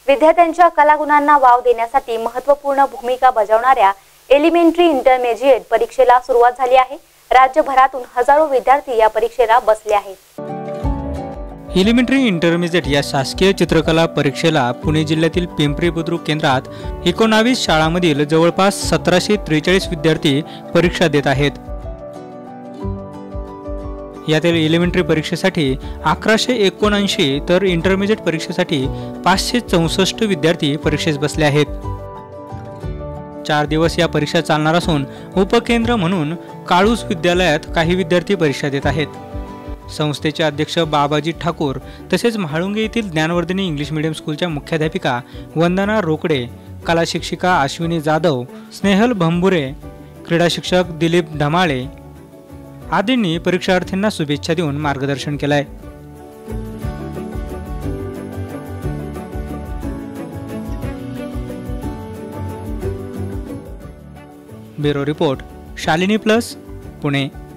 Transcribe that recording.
विद्यार्थ्यांच्या कलागुणांना वाव देण्यासाठी महत्त्वपूर्ण भूमिका बजावणाऱ्या एलिमेंटरी इंटरमिजिएट परीक्षेला सुरुवात झाली आहे। राज्यभरातून हजारो विद्यार्थी या परीक्षेला बसले आहेत। एलिमेंटरी इंटरमिजिएट या शासकीय चित्रकला परीक्षेला पुणे जिल्ह्यातील पिंपरी बुद्रुक केंद्रात 19 शाळांमधील जवळपास 1743 विद्यार्थी परीक्षा देत आहेत। यातील एलिमेंटरी परीक्षेसाठी 1179 तर इंटरमिजिएट परीक्षेसाठी 564 विद्यार्थी परीक्षेस बसले आहेत। 4 दिवस या परीक्षा चालणार असून उपकेंद्र म्हणून काळूस विद्यालयात काही विद्यार्थी परीक्षा देत आहेत। संस्थेचे अध्यक्ष बाबाजी ठाकूर तसेच म्हाळुंगे येथील ज्ञानवर्धिनी इंग्लिश मीडियम स्कूलच्या मुख्याध्यापिका वंदना रोकडे, कला शिक्षिका अश्विनी जाधव, स्नेहल भंबुरे, क्रीडा शिक्षक दिलीप ढमाळे आदींनी परीक्षार्थींना शुभेच्छा देऊन मार्गदर्शन केलंय। Bureau report, Shalini plus, Pune.